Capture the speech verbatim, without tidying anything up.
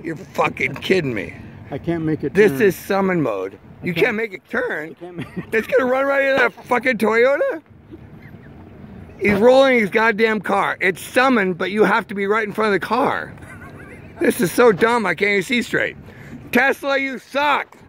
You're fucking kidding me. I can't make it This turn. is summon mode. You can't- can't make it turn. Can't make it It's gonna run right into that fucking Toyota? He's rolling his goddamn car. It's summoned, but you have to be right in front of the car. This is so dumb, I can't even see straight. Tesla, you suck!